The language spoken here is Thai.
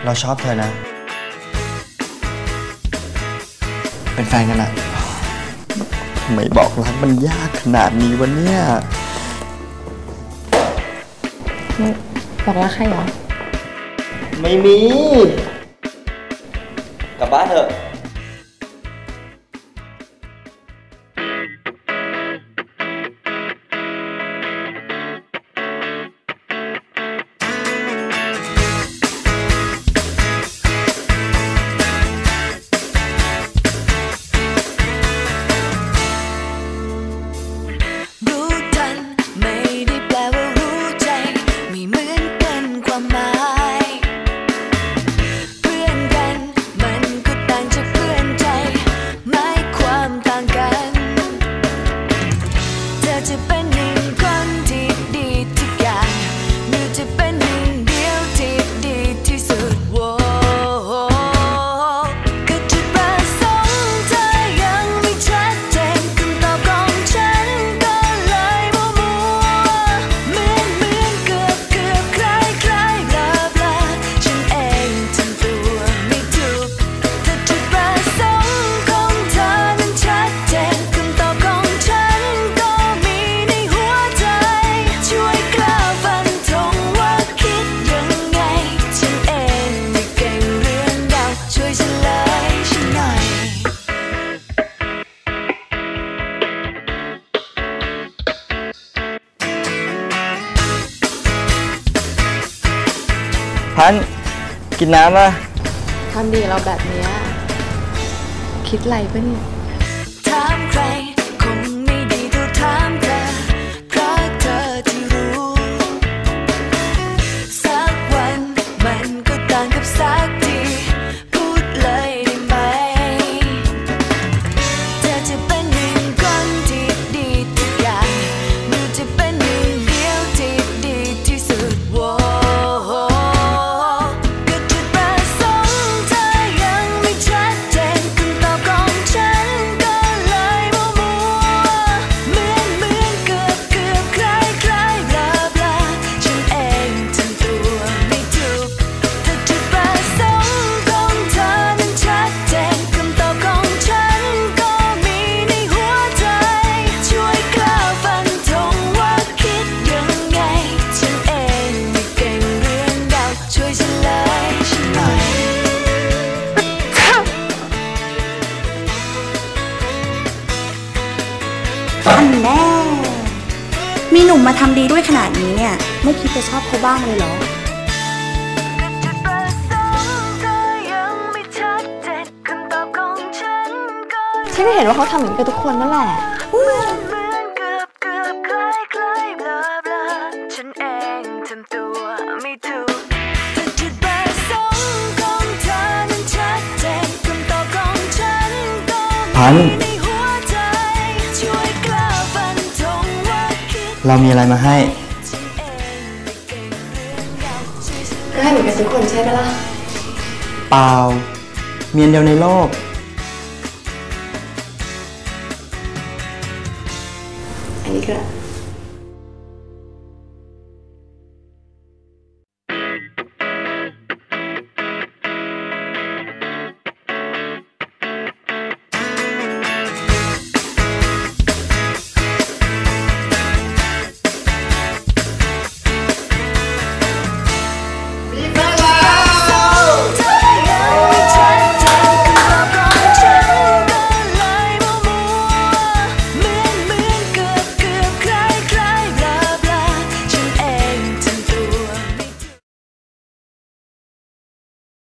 เราชอบเธอนะเป็นแฟนกันอะทำไมบอกรักมันยากขนาดนี้วะเนี่ยบอกรักใครเหรอไม่มีกลับบ้านเถอะพันกินน้ำป่ะทำดีเราแบบนี้คิดอะไรป่ะเนี่ยถามใครคงไม่ดีเท่าถามเธอเพราะเธอที่รู้สักวันมันก็ต่างกับสักทีพูดเลยได้ไหมเธอจะเป็นหนึ่งคนที่ดีทุกอย่างหรือจะเป็นหนึ่งเดียวที่ดีที่สุดอันแน่มีหนุ่มมาทำดีด้วยขนาดนี้เนี่ยไม่คิดจะชอบเขาบ้างเลยเหรอฉันก็เห็นว่าเขาทำอย่างนี้กับทุกคนนั่นแหละพันเรามีอะไรมาให้ก็ให้เหมือนกันทุกคนใช่ไหมล่ะเปล่าเมียนเดียวในโลกอันนี้ก็